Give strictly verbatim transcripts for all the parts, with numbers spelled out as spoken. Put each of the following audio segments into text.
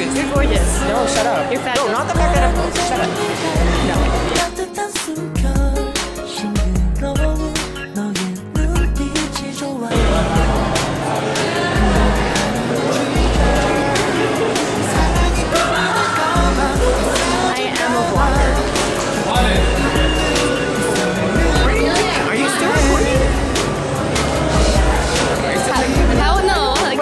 fabulous. You're gorgeous. No, shut up. You're fabulous. No, not the fact that I'm shut up. No. I am a vlogger. Are you still recording? How no? Like,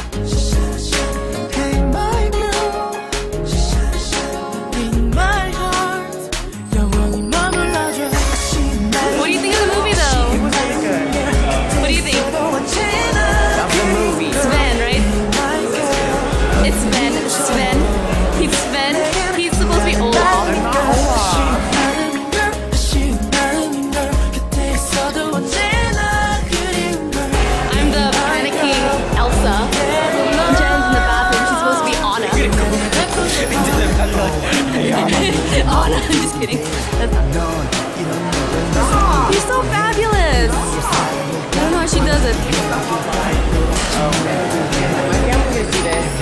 what do you think of the movie though? It was really good. What do you think? Of the movie. Sven, right? It's Sven. Sven. He's Sven. He's supposed to be Olaf. I'm not Olaf. I'm the panicking Elsa. Jen's in the bathroom. She's supposed to be Anna. Anna. I'm just kidding. That's not. You're so fabulous. I don't know how she does it. My family gonna see this.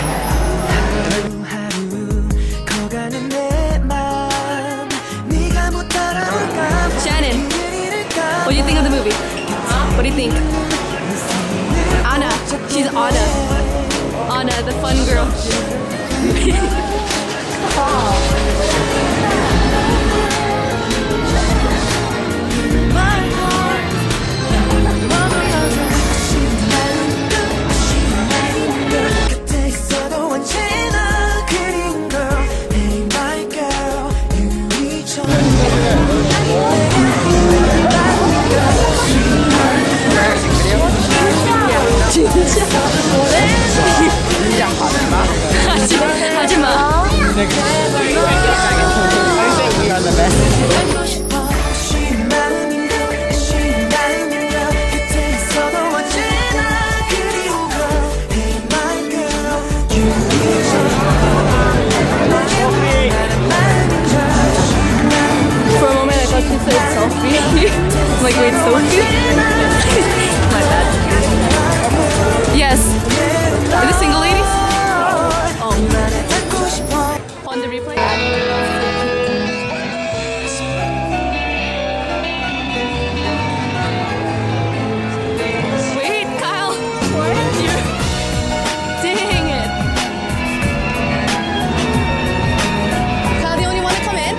Shannon, what do you think of the movie? What do you think? Anna. She's Anna. Anna, the fun girl. 하지마. We are the best. For a moment I thought she said selfie. I'm like, wait, Sophie? My bad. Yes. Are the single ladies? Oh. On the replay? Wait, Kyle. What? You... Dang it. Kyle, do you only want to come in?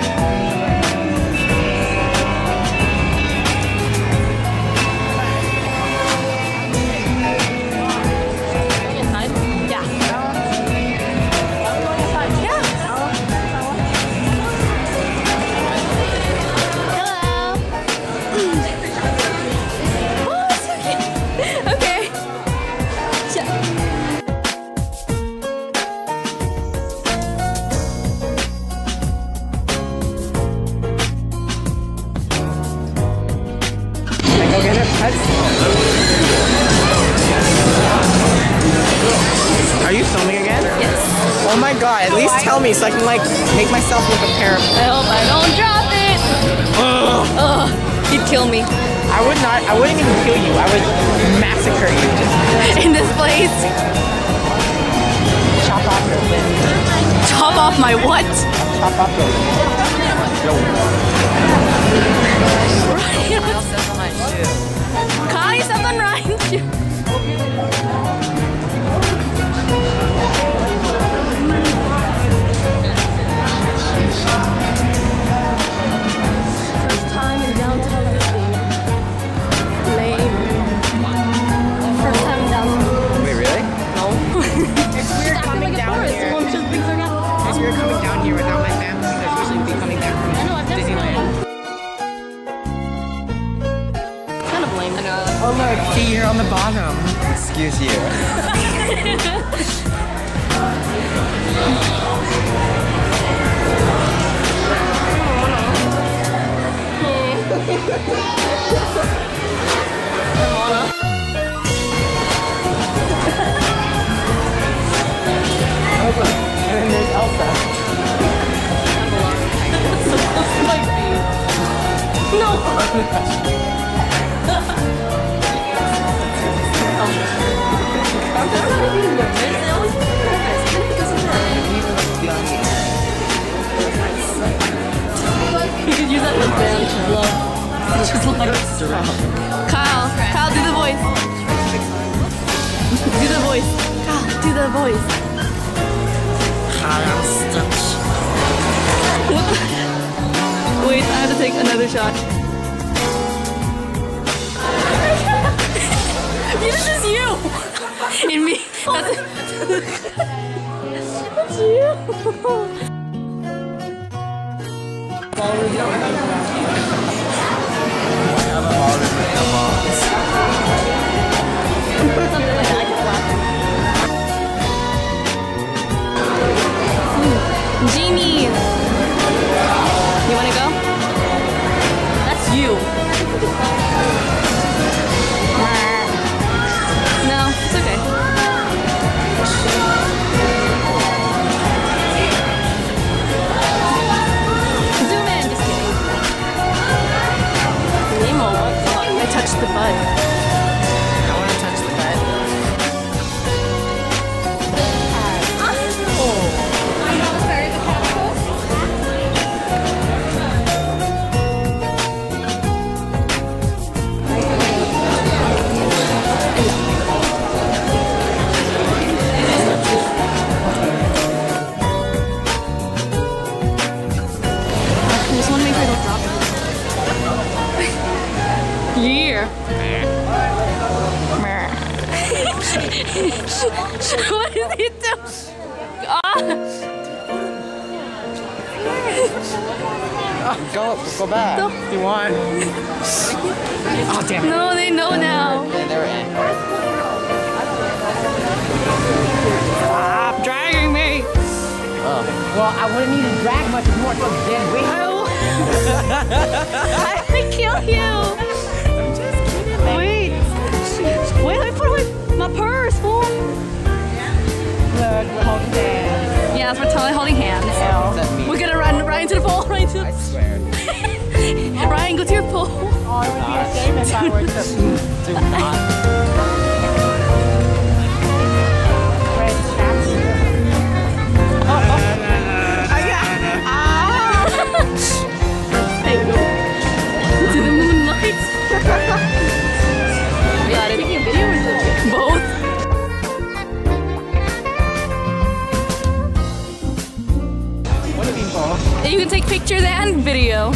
Inside? Yeah. Yeah. Hello. Oh, so cute. Okay. Sure. Can I go get it? Are you filming again? Yes. Oh my god, at least tell me so I can like make myself look a pair of. I hope I don't drop it. Ugh. Ugh. You'd kill me. I would not, I wouldn't even kill you. I would massacre you. Just In this place. chop off your lip. Chop off my what? Chop off your lip. Ryan. Kai, step on Ryan's shoe. First time in downtown living. Lame. First time in downtown. Wait, really? No. It's weird coming down here. It's weird coming down here without my family because usually we'd be coming back from I know, I've never Disneyland. Kind of lame. I know. Oh look, see, you're on the bottom. Excuse you. Oh look, and then there's Elsa. No! I'm not even nervous. I always get nervous. Even because of her. Kyle, Kyle, do the voice. Do the voice. Kyle, do the voice. Kyle Stitch. Wait, I have to take another shot. This is you! In me. That's, that's you! Genie! You wanna go? That's you. No, it's okay. Zoom in, just kidding. Nemo, I touched the butt. I want to touch the bed. Yeah. What is he doing? Ah. Oh, go, go back. No. If you want. Oh, damn it. No, they know now. Yeah, they're in. Stop dragging me. Oh. Well, I wouldn't need to drag much more so dead weight. I would kill you. I'm just kidding, man. Wait. Wait, let me put away my purse, fool. Look, we're holding hands. Yes, we're totally holding hands. Ew. We're gonna run right into the pole, right into the I swear. Ryan, go to your pole. Oh, it would be a shame if I were to do not. To the moonlight. Got it. Taking a video or both? What do you mean both? You can take pictures and video.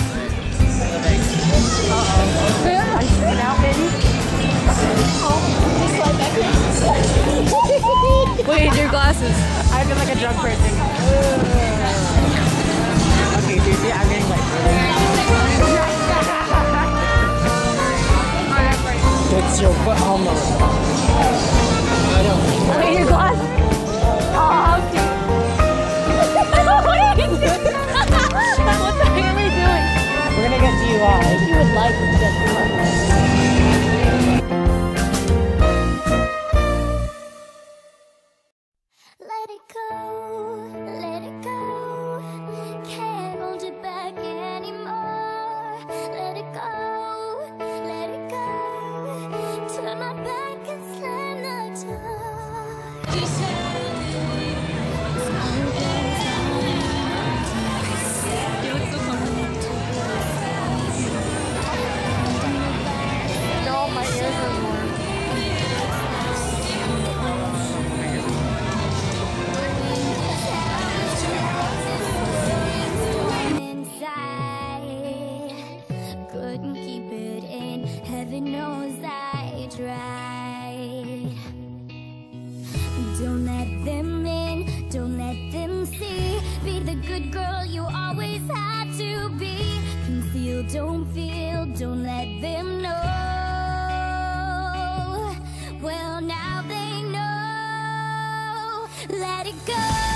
Uh-oh. Are you sitting out, baby? Wait, your glasses. I feel like a drunk person. Okay, baby, I'm getting like Fix your foot home. I don't. Wait, your glasses. Oh, okay. What are you doing? What the heck are we doing? We're gonna get D U I. If you would like to get D U I. Let it go, let it go. Can't hold it back anymore. Let it go, let it go. Turn my back and slam the door. You said You look so comfortable. No, my ears are warm. couldn't keep it in. Heaven knows I tried. Don't let them in, don't let them see. Be the good girl you always had to be. Conceal, don't feel, don't let them know. Well, now they know. Let it go.